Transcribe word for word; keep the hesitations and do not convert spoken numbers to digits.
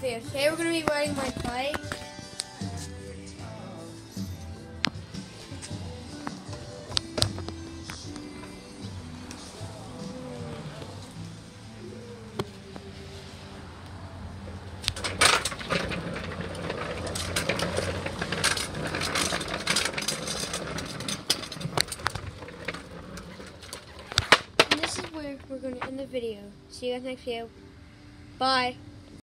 video. Today we're going to be riding my bike. And this is where we're going to end the video. See you guys next video. Bye.